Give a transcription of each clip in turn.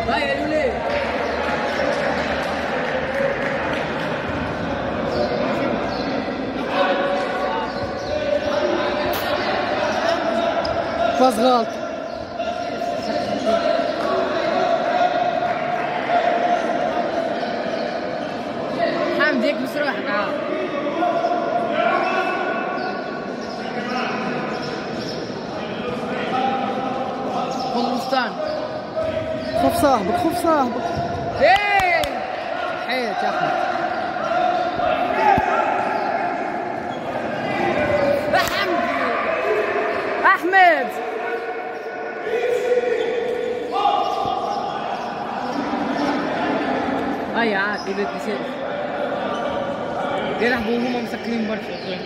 هاي قالوا ليه؟ باص غلط. حمد هيك بس روح تعال. خذ بستان. خف صاحبك خف صاحبك. ايه حيت يا احمد. احمد هاي عادي بدك بصير. يلعبوا وهم مسكرين برشا.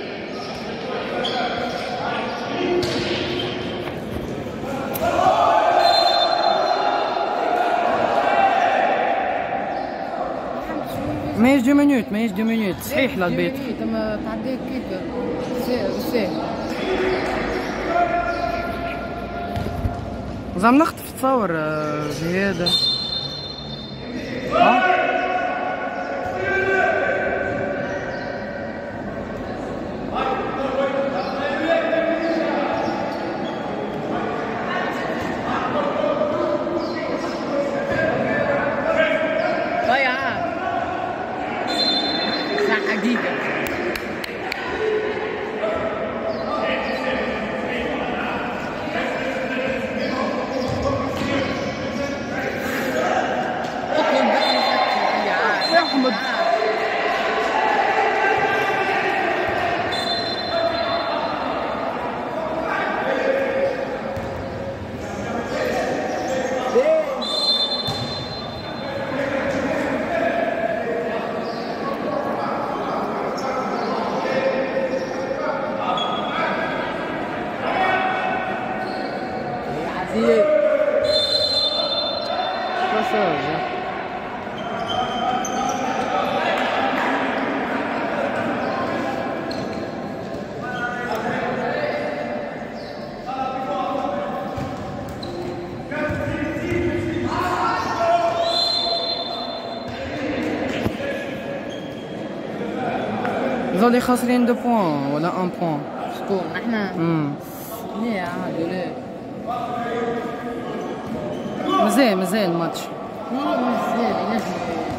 ماهيش 2 مينوت ماهيش 2 مينوت صحيح للبيت. اما تعديت كيف بالسيف. زعما نخطف تصور زيادة. ها؟ ضيعة ساعة حقيقة. احمد زولي خاسرين 2 بوان ولا 1 بوان. شكون نحنا؟ ليه عادي ليه؟ مازال الماتش. مزيان ينجم.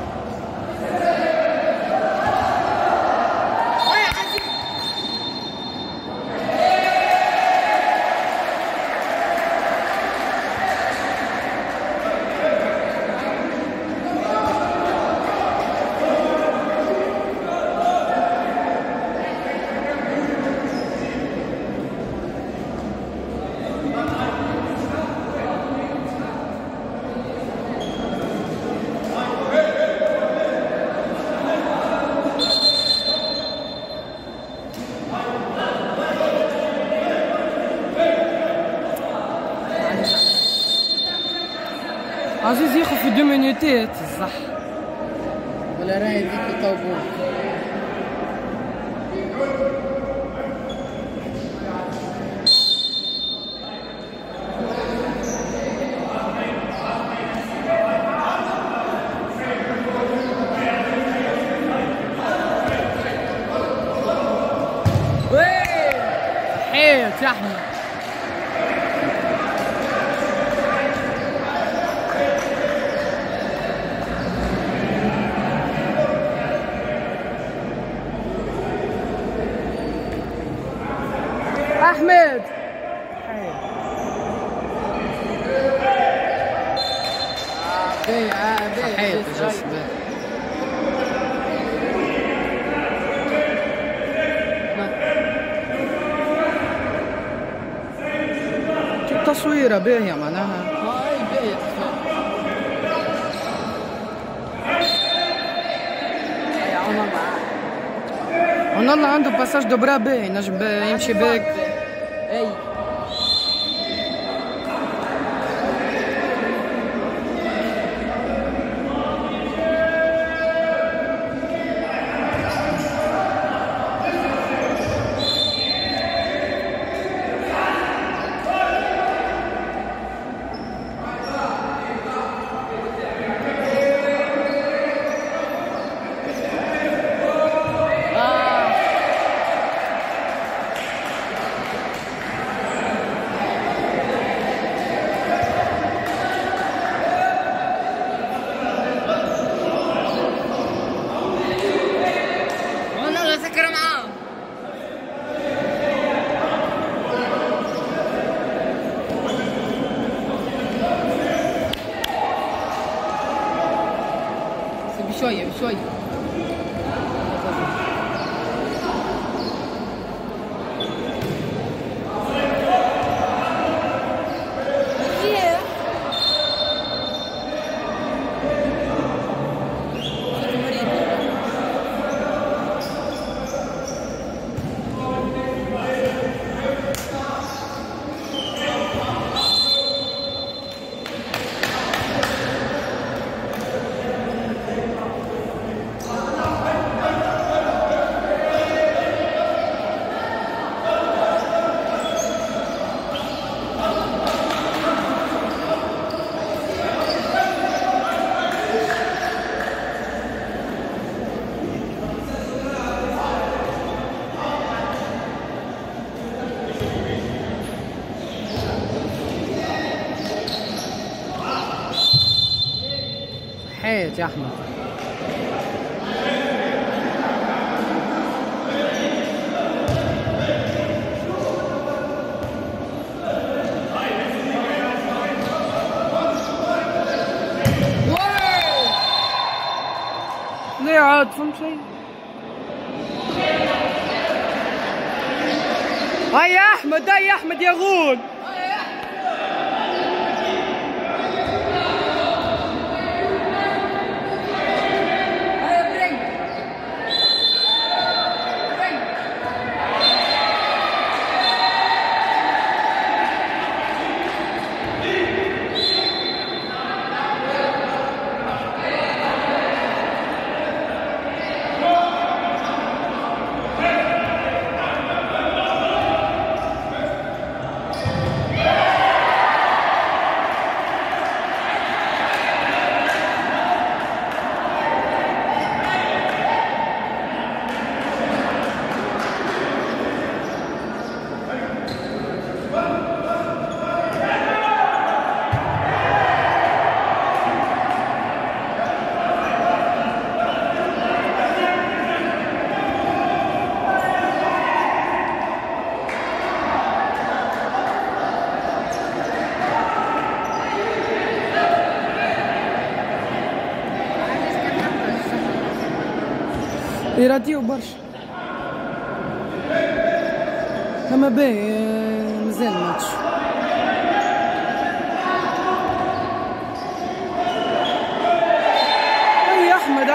عزيز ياخذ في 2 مينوتات صح. ولا راهي ذيك يطوبوه. حيت يا احمد. احمد حيت تصويرة باهية معناها. هاي باهية ونالله عنده باساج دبرا باهي نجم يمشي باك. اي شويه شويه. حيت يا احمد. ليه عاد فهمت شيء؟ هاي يا احمد، هاي يا احمد يا غول. يراديو برشا. اما باهي مازال ماتش. اي يا احمد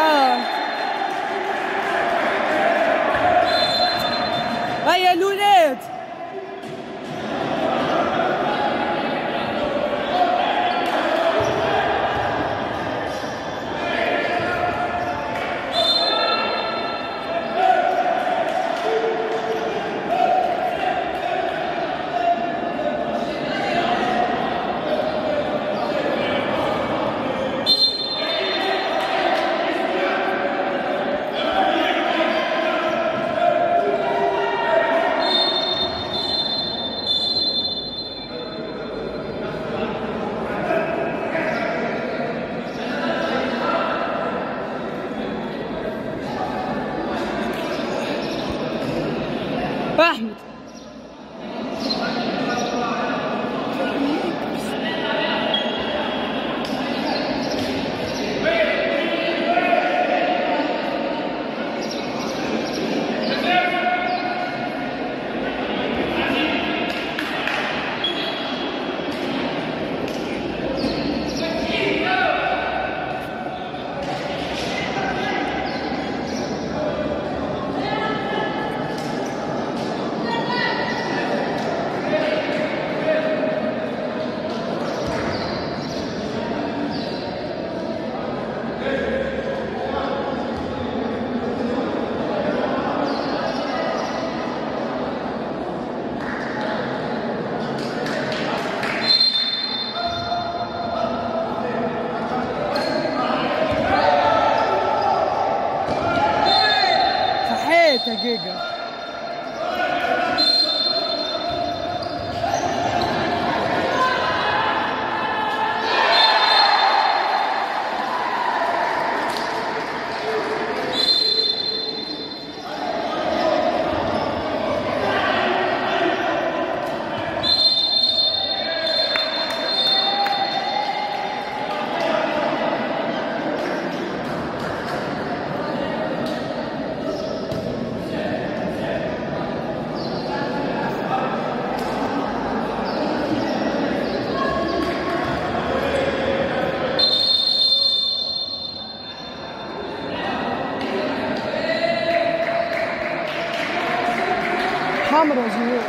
هيا الولاد. احمد دقيقة. عمرو جوا.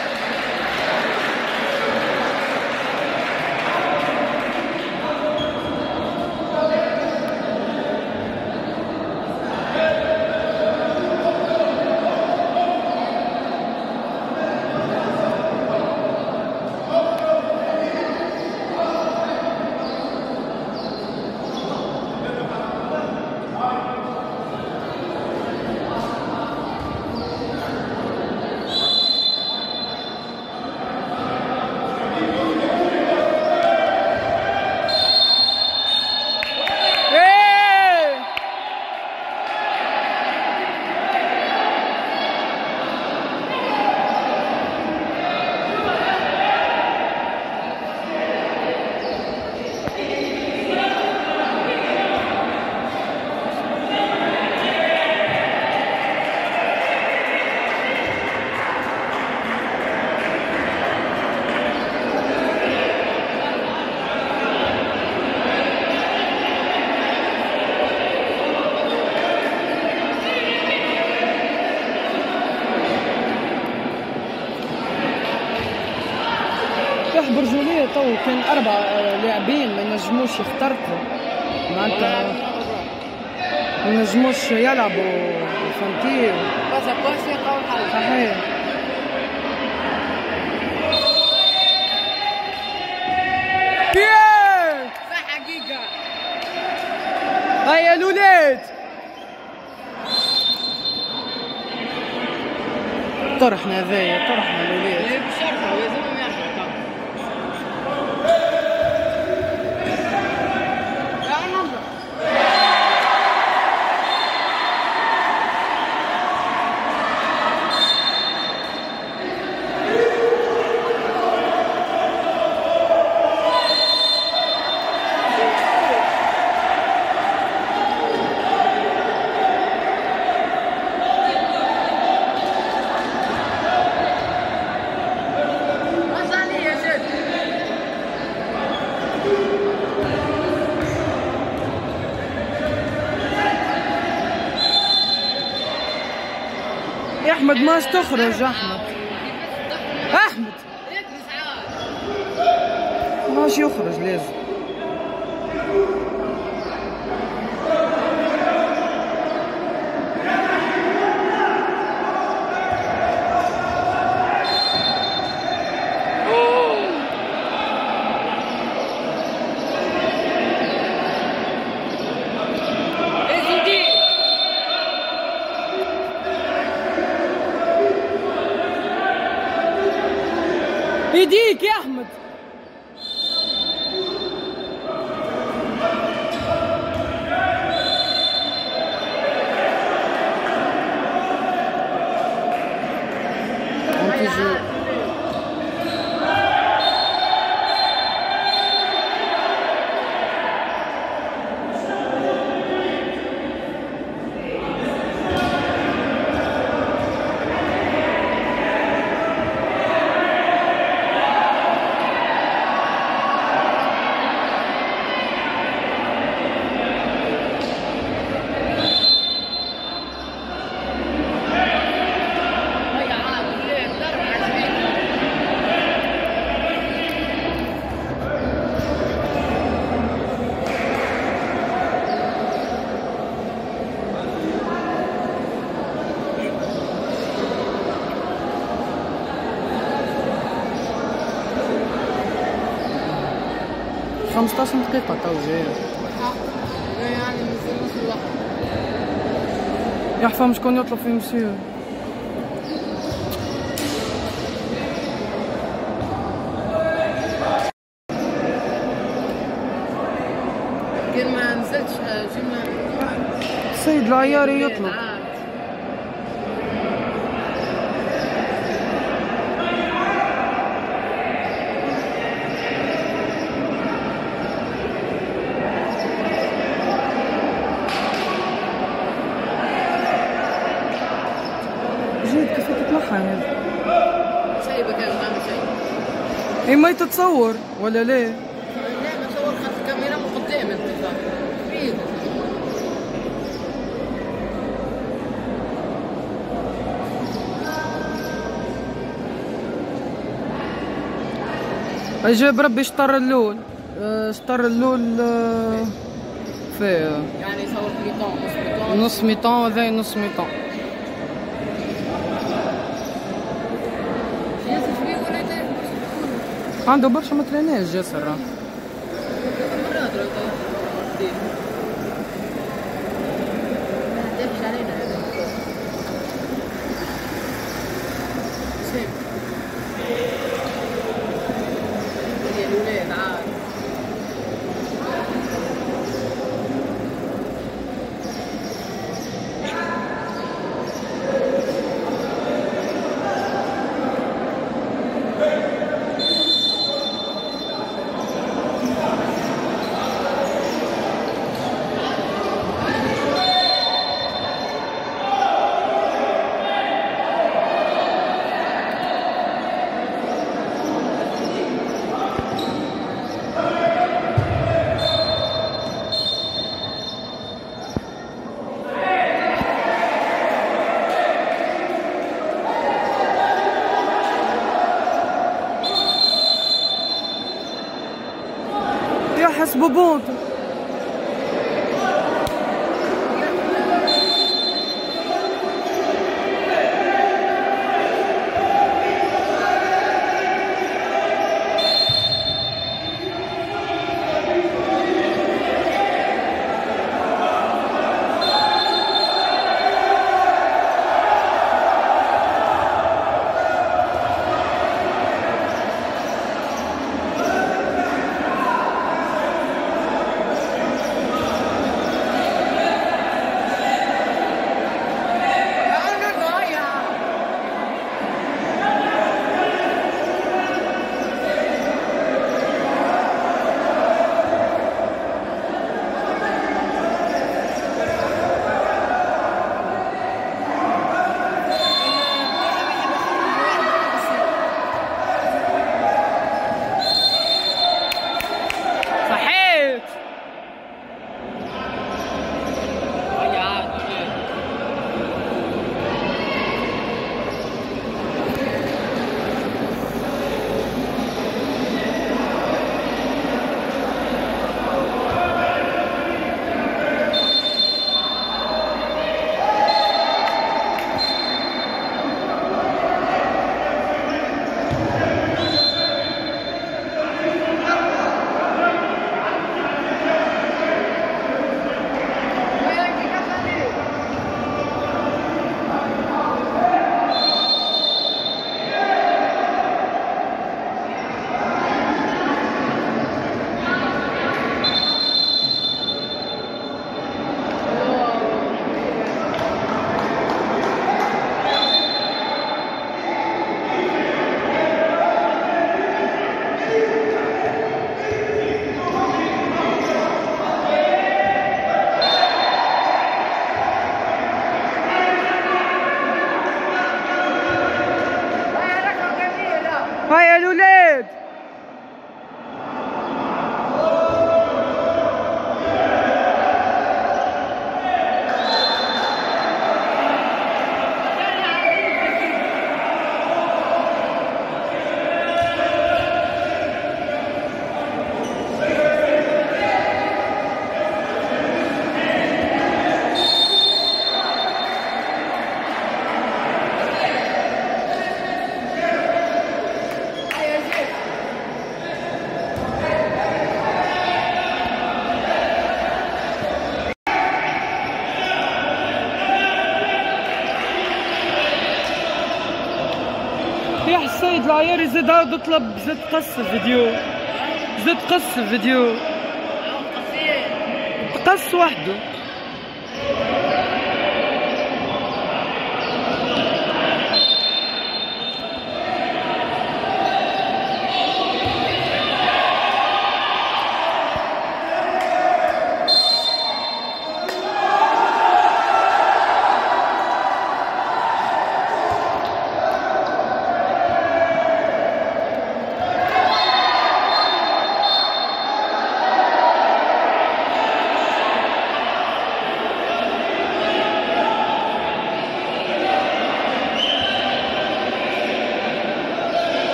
برجولية تو كان 4 لاعبين ما ينجموش يخترقوا معناتها ما ينجموش يلعبوا فهمتي بس يلقاو الحل. صحيح. كيف صح حقيقة. هيا الولاد طرحنا هذايا طرحنا الولاد. بالشرطة ولازمهم يرجعوا. يا احمد ماش تخرج احمد. احمد ماش يخرج لازم. يديك يا احمد. خمسطاش دقيقة تو جاية. يعني نص الوقت. يا حفام شكون يطلب في مسيو؟ كان ما نزلتش جبنا السيد العياري يطلب. جيد كيف تتنحى هذا؟ سايبة كان ما عمل شيء. هي ما تتصور ولا ليه؟ لا ما تصور خاطر الكاميرا من قدام انت بعيد. جاب ربي شطر اللول. شطر اللول فيه يعني صور ميطون نص ميطون هذا نص ميطون. عنده برشا ما تريناش جاسر راه. حسبوا بونت. هيا الولاد يا السيد العياري زاد عاود اطلب زاد قص الفيديو زاد قص الفيديو تقص وحده.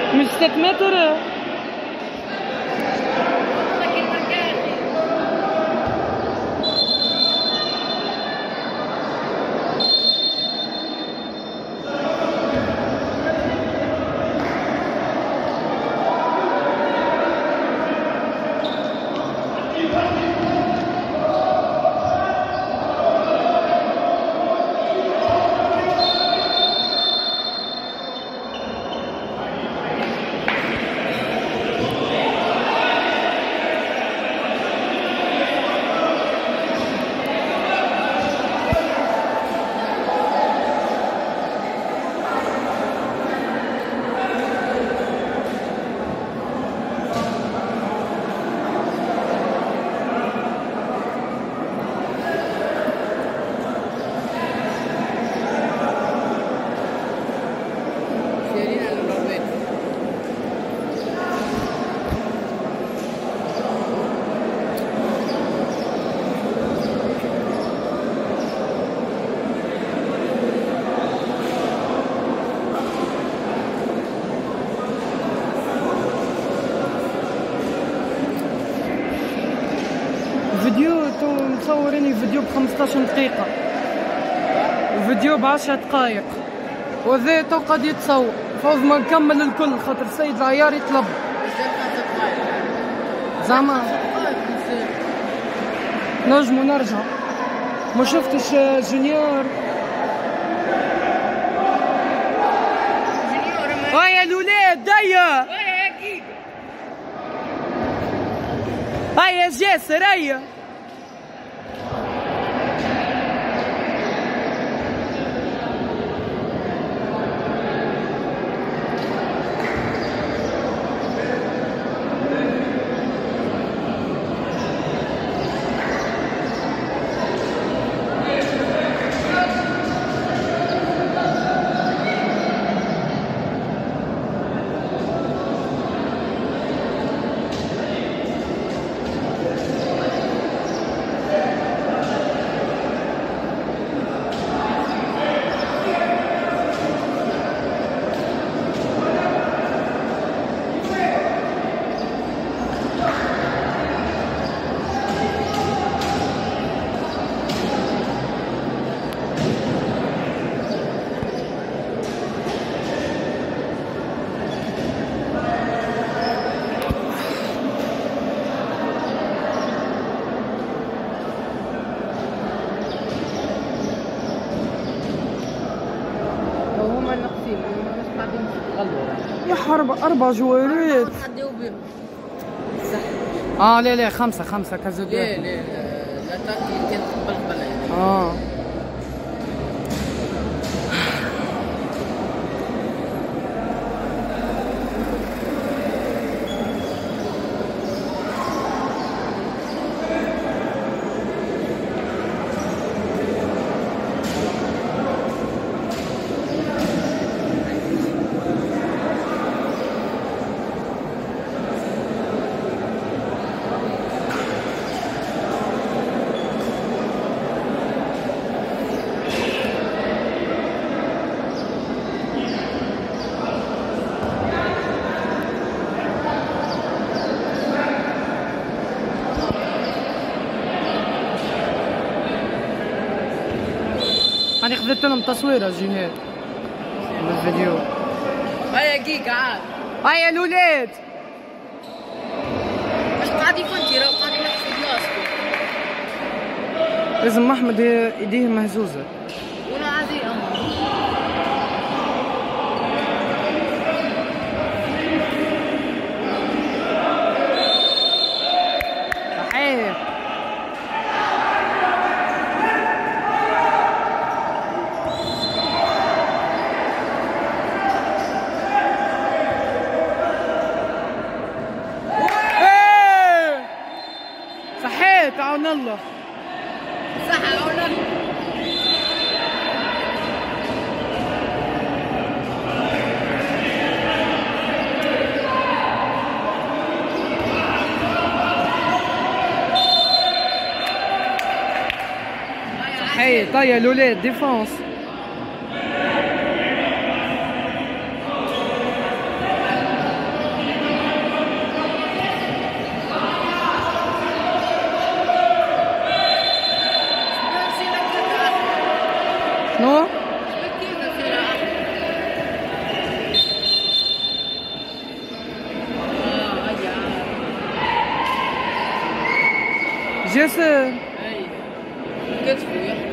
مش 6 متر. فيديو تو مصوريني فيديو ب15 دقيقة، فيديو ب10 دقايق، وذا تو قد يتصور. فوز ما نكمل الكل خاطر السيد العيار يطلب. زعما نجمو نرجع. ما شفتش جونيور. هيا الولاد ديا. هيا جاسر هيا. يا حرب 4 جوارات. لا 5 كذا. لا تاكل كان قبل. أنا خذت لهم تصويرة جهاد بالفيديو. هيا جيك عاد. هيا الولاد. مش قاعد يفنتي راهو قاعد ينحس في بلاصتو. لازم أحمد يديه مهزوزة. ولا عادي صحيح. عون الله. صح عون الله. صحيح. طيب الولاد ديفونس. جاسر اي كتفو يحمد.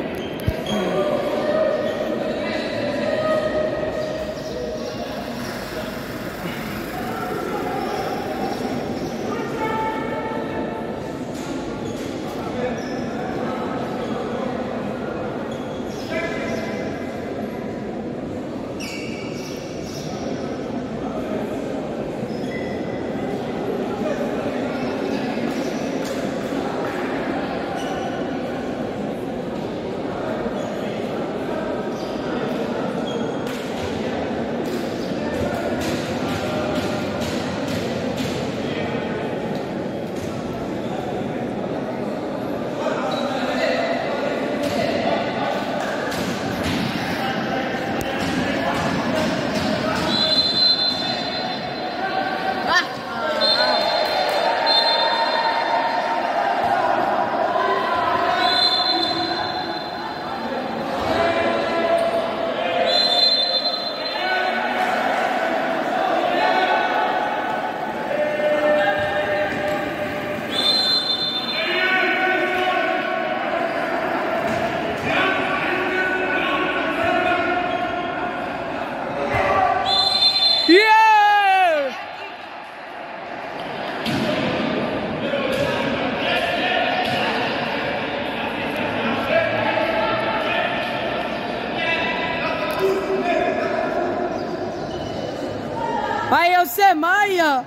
هيا أسامة هيا.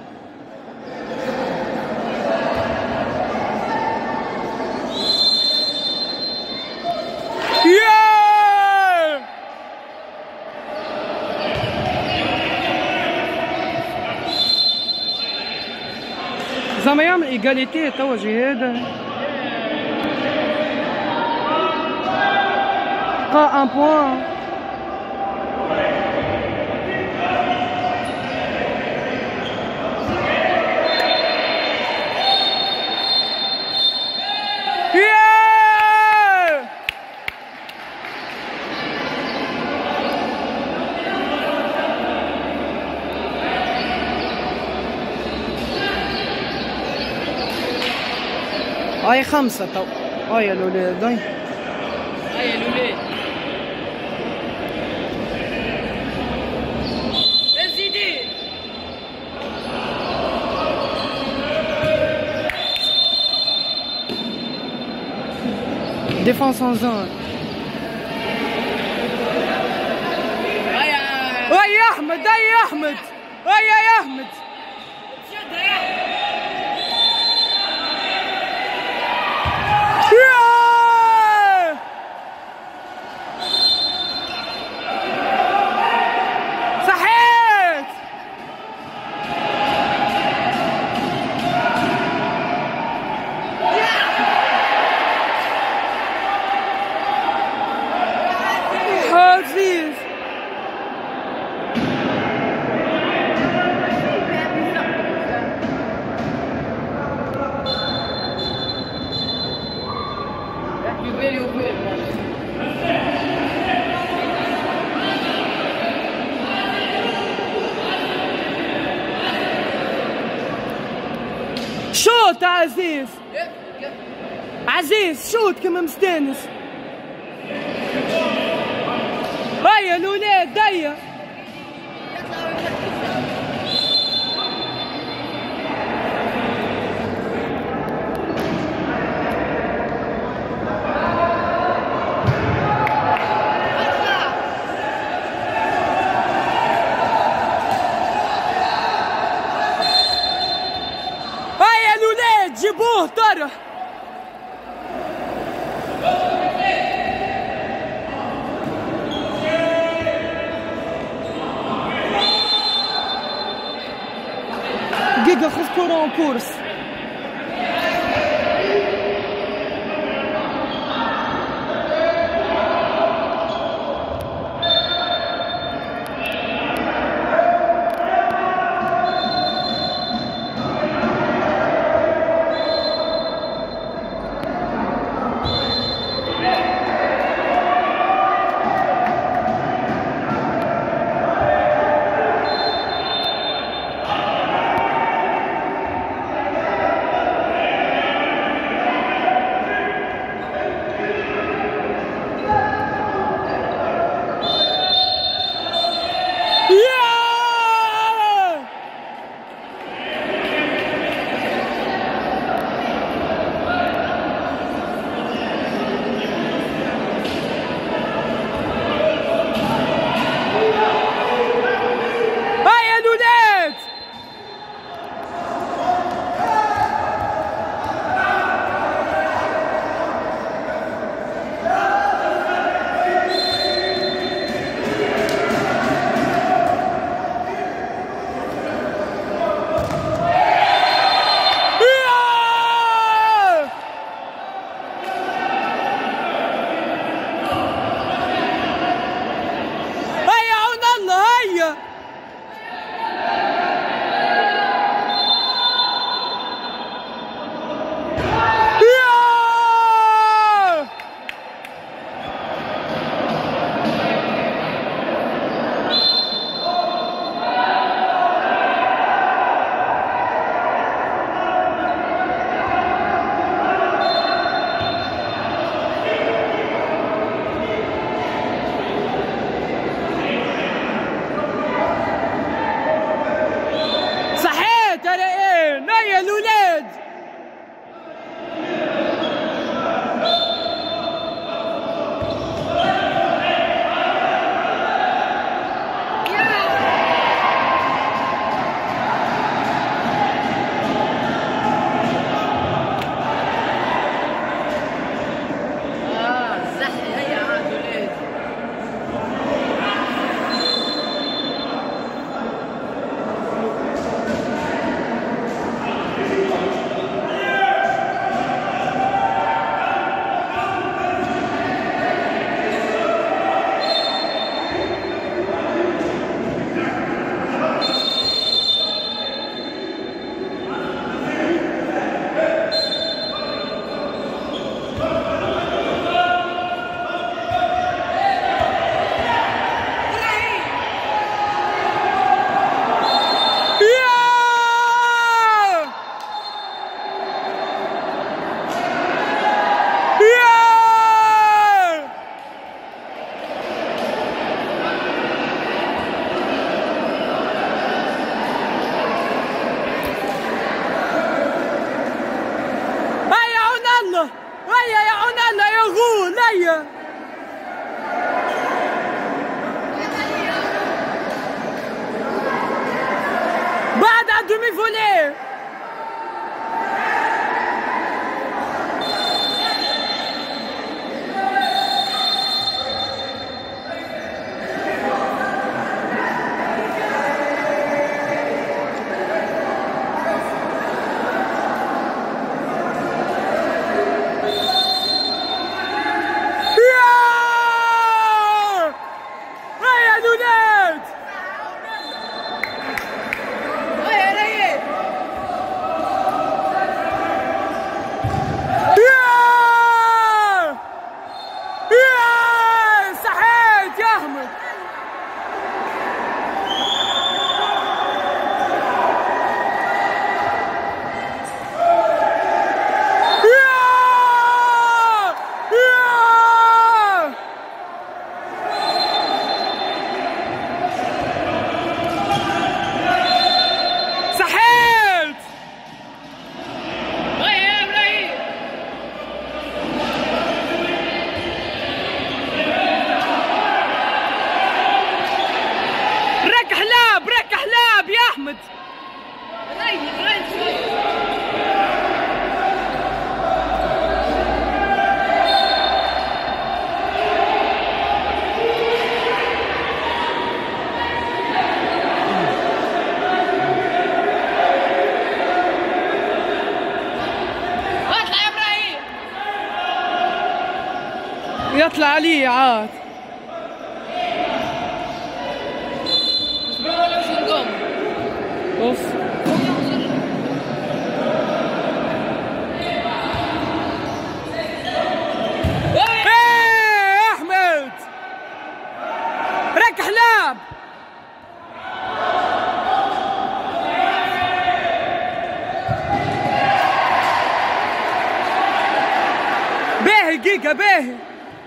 زعما يعمل ايجاليتي توا جهاد. بقى ان بوان. هاي 5 تو. هاي الولاد هاي. هاي الولاد. زيدي. ديفونس ان زون. هاي يا احمد هاي يا احمد هاي يا احمد. شدها يا احمد. عزيز شوت عزيز عزيز شوت كما مستانس. هيا الولاد هيا. هيا الولاد جيبوه طرح. دقيقة خذ كرة وكورس. demi-volée. يطلع علي عاد. اوف ايه احمد رك حلاب. باهي جيجا باهي.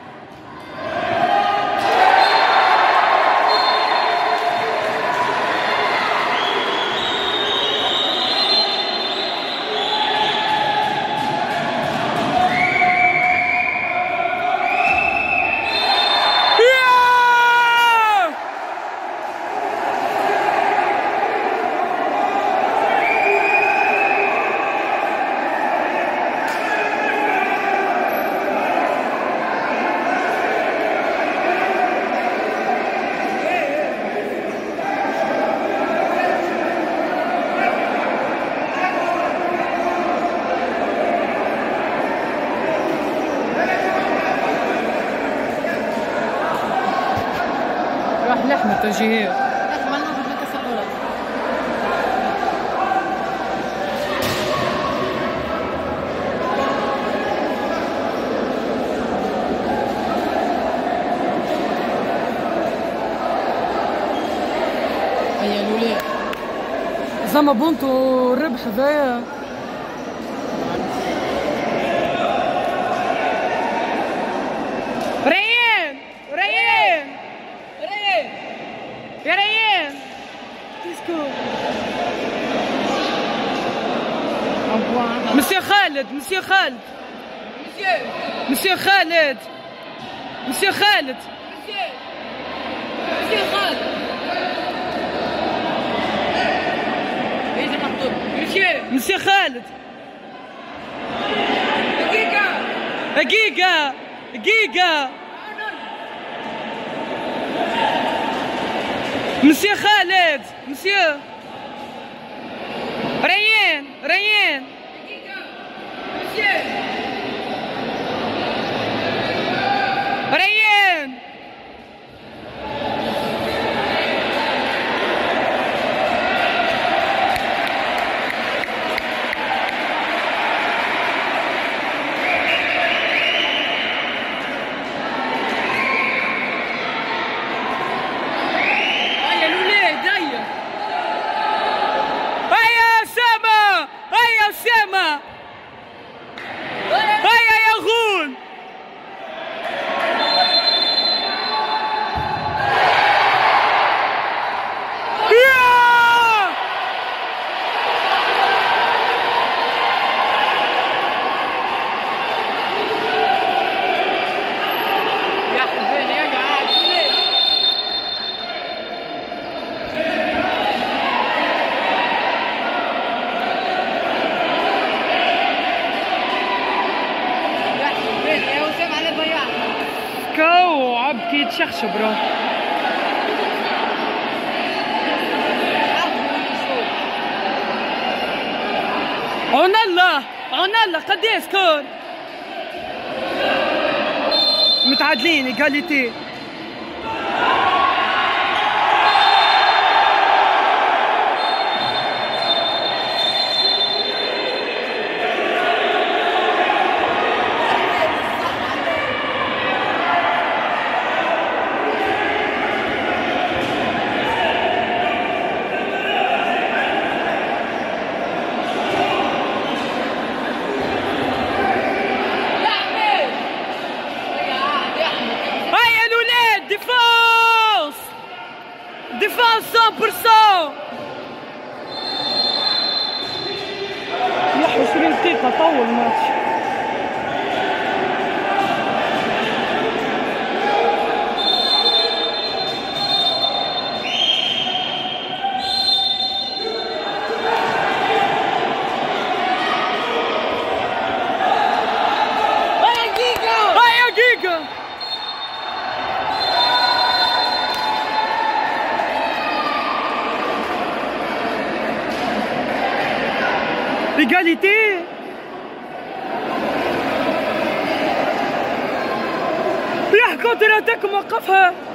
راح لحم التوجيهية. هيا الولاد زعما بونتو الربح هذايا. ريان ريان ريان يا ريان كيسكو مسيو خالد مسيو خالد مسيو خالد مسيو خالد مسيو خالد مسيو خالد دقيقة دقيقة دقيقة مسيو خالد مسيو ريان ريان ريان أسامة هيا يا غول يتشخشب برو. عونالله قديه سكور؟ متعادلين ايجاليتي. ديفانس 100%. 21 دقيقة طول الماتش. هيا جيجا égalité. راح كونتر اتاك موقفها.